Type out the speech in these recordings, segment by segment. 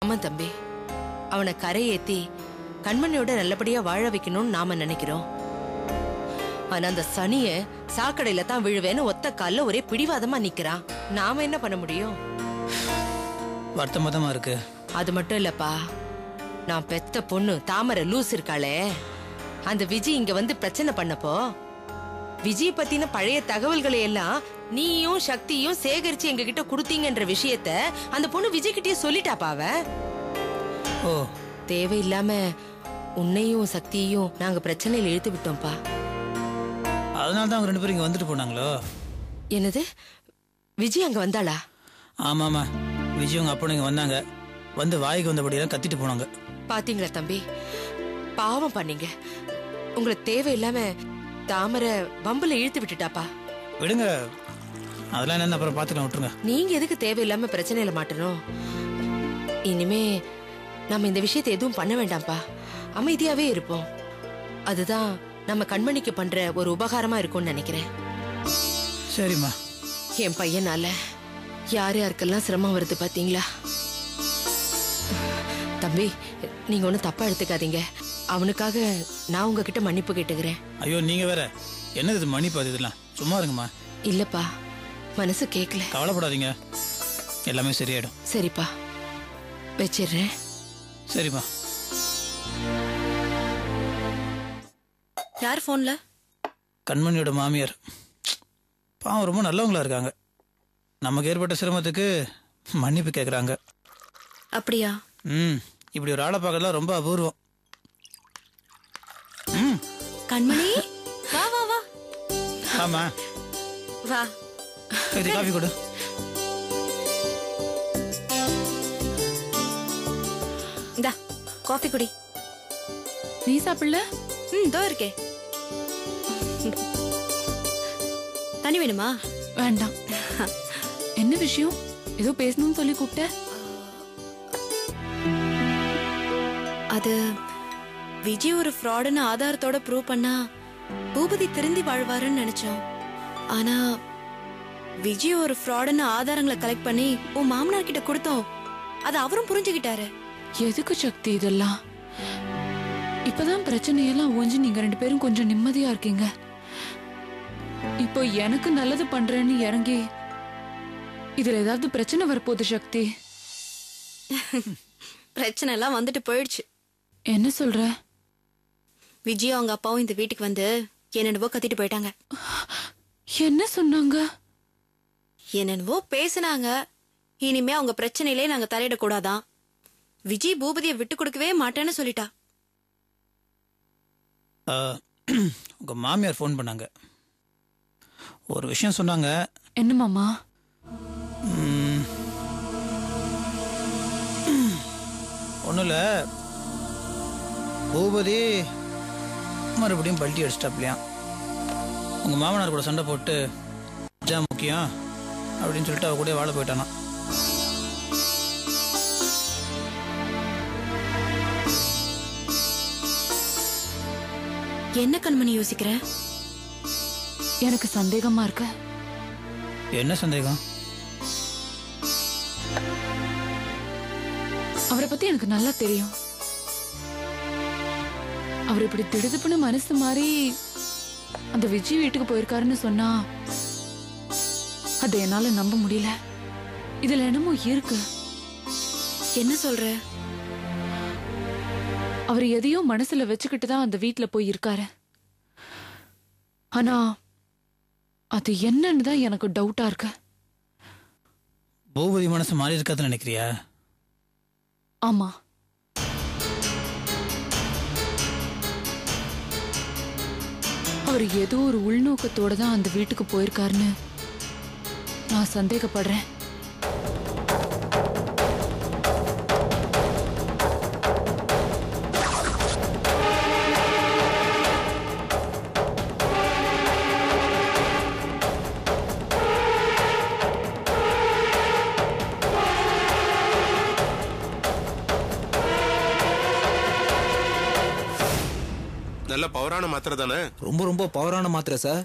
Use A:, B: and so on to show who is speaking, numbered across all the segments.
A: ஆமா தம்பி, அவனை கரையேத்தி கண்மணியோட நல்லபடியா வாழ வைக்கணும்னு நாம நினைக்கிறோம். ஆனா அந்த சனிய சாக்கடையில தான் விழுவேன்னு ஒத்த கால்ல ஒரே பிடிவாதமா நிக்கிறான். நாம என்ன பண்ண முடியும்?
B: வருத்தமா இருக்கு.
A: அது மட்டும் இல்லப்பா, நான் பெத்த பொண்ணு தாமரை லூஸ் இருக்காளே, அந்த விஜய் இங்க வந்து பிரச்சனை பண்ணப்போ விஜய் பத்தின பழைய தகவல்களை எல்லாம் நீயும் சக்தியும் சேகரிச்சு எங்க கிட்ட குடுத்தீங்கன்ற விஷயத்த அந்த பொண்ணு விஜய் கிட்டயே சொல்லிட்டாப்பாவ.
B: ஓ,
A: தேவையில்லாம உன்னையும் சக்தியையும் நாங்க பிரச்சனையில இழுத்து விட்டோம்ப்பா.
B: அதனாலதான் அவங்க 2 பேரும் இங்க வந்துட்டு போனாங்களோ?
A: என்னது, விஜய் அங்க வந்தாளா?
B: ஆமாமா, விஜய் உங்க அப்பா இங்க வந்தாங்க. வந்து வாய்க்கு வந்தபடியெல்லாம் கத்திட்டு போனாங்க.
A: பாத்தீங்களா தம்பி, பாவம் பண்ணீங்க. உங்களை தேவையில்லாம தாமரை வம்புல இழுத்து விட்டுட்டாப்பா.
B: விடுங்க, அதெல்லாம் என்னன்னு அப்புறம் பாத்துக்கலாம், விட்டுருங்க.
A: நீங்க எதுக்கு தேவையில்லாம பிரச்சனையில மாட்டணும்? இனிமே நம்ம இந்த விஷயத்தை எதுவும் பண்ண வேண்டாம்ப்பா, அமைதியாவே இருப்போம். அதுதான் நம்ம கண்மணிக்கு பண்ற ஒரு உபகாரமா இருக்கும்னு நினைக்கிறேன்.
B: சரிம்மா.
A: என் பையனால யார் யாருக்கெல்லாம் சிரமம் வருது பாத்தீங்களா? தம்பி, நீங்க ஒன்னும் தப்பா எடுத்துக்காதீங்க. அவனுக்காக நான் உங்ககிட்ட மன்னிப்பு கேட்டுக்கிறேன்.
B: ஐயோ, நீங்க வேற என்னது மன்னிப்பு? அது இதெல்லாம் சும்மா இருங்கம்மா.
A: இல்லப்பா, மனசு கேட்கல.
B: கவலைப்படாதீங்க, எல்லாமே சரியாயிடும்.
A: சரிப்பா, வச்சிடுறேன்.
B: சரிம்மா.
C: யார் போன்ல?
B: கண்மணியோட மாமியார். பாவம், ரொம்ப நல்லவங்களா இருக்காங்க. நமக்கு ஏற்பட்ட சிரமத்துக்கு மன்னிப்பு கேக்குறாங்க.
C: அப்படியா?
B: இப்படி ஒரு ஆளை பார்க்கலாம் ரொம்ப அபூர்வம்.
C: கண்மணி, வா வா வா.
B: ஆமா,
C: வா.
B: இது காஃபி கொடு.
C: இந்தா காஃபி குடி.
D: நீ சாப்பிடல?
C: தோ இருக்கே. தண்ணி வேணுமா?
D: வேண்டாம். என்ன விஷயம்? ஏதோ பேசணும்னு சொல்லி கூப்பிட்ட?
C: அது விஜய் ஒரு ஃப்ராடுன்னு ஆதாரத்தோட ப்ரூவ் பண்ணா பூபதி திருந்தி வாழ்வாருன்னு நினைச்சோம். ஆனா விஜய் ஒரு ஃப்ராடுன்னு ஆதாரங்களை கலெக்ட் பண்ணி உன் மாமனார் கிட்ட கொடுத்தோம். அது அவரும் புரிஞ்சுக்கிட்டாரு.
D: எதுக்கு சக்தி இதெல்லாம்? இப்பதான் பிரச்சனையெல்லாம் ஓஞ்சி நீங்க 2 பேரும் கொஞ்சம் நிம்மதியா இருக்கீங்க. இப்போ எனக்கு நல்லது பண்றேன்னு இறங்கி இதுல ஏதாவது பிரச்சனை வரப்போகுது சக்தி.
C: பிரச்சனை எல்லாம் வந்துட்டு போயிடுச்சு.
D: என்ன சொல்ற?
C: விஜய் அவங்க அப்பாவும் இந்த வீட்டுக்கு வந்து என்னென்னவோ கத்திட்டு போயிட்டாங்க.
D: என்ன சொன்னாங்க?
C: என்னென்னவோ பேசினாங்க. இனிமே அவங்க பிரச்சனையிலே நாங்க தலையிடக்கூடாதான். விஜய் பூபதியை விட்டு கொடுக்கவே மாட்டேன்னு சொல்லிட்டா.
B: உங்க மாமியார் ஃபோன் பண்ணாங்க, ஒரு விஷயம் சொன்னாங்க.
D: என்ன மாமா?
B: ஒன்றும் இல்லை, பூபதி மறுபடியும் பல்ட்டி அடிச்சிட்டாப்லையா. உங்கள் மாமனார் கூட சண்டை போட்டு இதான் முக்கியம் அப்படின்னு சொல்லிட்டு அவ கூட வாழ போயிட்டானா.
C: என்ன கண்மணி யோசிக்கிற?
D: எனக்கு சந்தேகமா இருக்கு.
B: என்ன சந்தேகம்?
D: அவரை பத்தி எனக்கு நல்லா தெரியும். அவர் இப்படி திடுதுப்புன்னு மனசு மாறி அந்த விஜய் வீட்டுக்கு போயிருக்காருன்னு சொன்னா அதை என்னால நம்ப முடியல. இதுல என்னமோ இருக்கு.
C: என்ன சொல்ற?
D: அவர் எதையோ மனசுல வச்சுக்கிட்டு தான் அந்த வீட்டுல போய் இருக்காரு. ஆனா அது என்னன்னு தான் எனக்கு டவுட்டா இருக்கு.
B: பூபதி மனசு மாறி இருக்காதுன்னு நினைக்கிறியா?
D: ஆமா. அவர் ஏதோ ஒரு உள்நோக்கத்தோட தான் அந்த வீட்டுக்கு போயிருக்காருன்னு நான் சந்தேகப்படுறேன்.
E: நல்ல பவரான மாத்திரை தானே?
F: ரொம்ப ரொம்ப பவரான மாத்திரை சார்.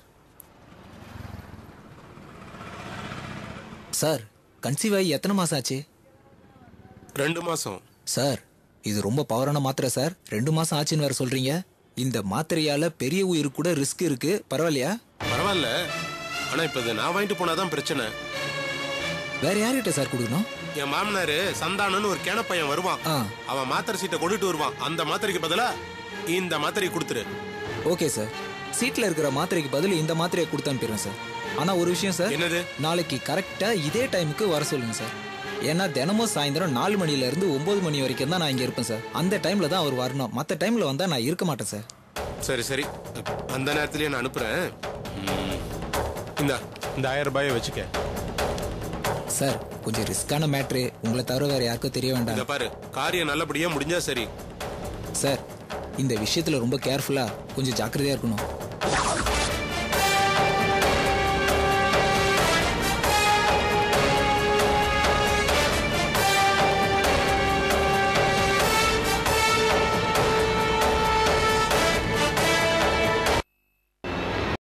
F: சார், கன்சீவ் ஆகி எத்தனை மாசம் ஆச்சு?
E: 2 மாசம்.
F: சார் இது ரொம்ப பவரான மாத்திரை சார். 2 மாசம் ஆச்சுன்னு வேற சொல்றீங்க. இந்த மாத்திரையால பெரிய உயிருக்கு கூட ரிஸ்க் இருக்கு. பரவாயில்லையா?
E: பரவாயில்ல. ஆனா இப்ப இதை நான் வாங்கிட்டு போனாதான் பிரச்சனை.
F: வேற யார்கிட்ட சார் கொடுக்கணும்?
E: என் மாமனாரு சந்தானன்னு ஒரு கேன பையன் வருவான். அவன் மாத்திரை சீட்டை கொண்டுட்டு வருவான். அந்த மாத்திரைக்கு பதிலா இந்த மாத்திரையை கொடுத்துரு.
F: Okay sir. சீட்ல இருக்கிற மாத்திரைக்கு பதில் இந்த மாத்திரையை கொடுத்து அனுப்பிடுறேன் சார். ஆனா ஒரு விஷயம் சார்.
E: என்னது?
F: நாளைக்கு கரெக்டா இதே டைமுக்கு வர சொல்லுங்க சார். ஏன்னா தினமும் சாயந்தரம் 4 மணில இருந்து 9 மணி வரைக்கும் தான் நான் இங்க இருப்பேன் சார். அந்த டைம்ல தான் அவர் வரணும். மற்ற டைம்ல வந்தா நான் இருக்க மாட்டேன் சார்.
E: சரி சரி, அந்த நேரத்திலேயே நான் அனுப்புறேன். இந்த 1000 ரூபாயை வச்சுக்க
F: சார். கொஞ்சம் ரிஸ்கான மேட்ரு. உங்களை தவிர வேற யாருக்கும் தெரிய வேண்டாம்.
E: இத பாரு, காரியம் நல்லபடியா முடிஞ்சா சரி.
F: சார் இந்த விஷயத்துல ரொம்ப கேர்ஃபுல்லா கொஞ்சம் ஜாக்கிரதையா இருக்கணும்.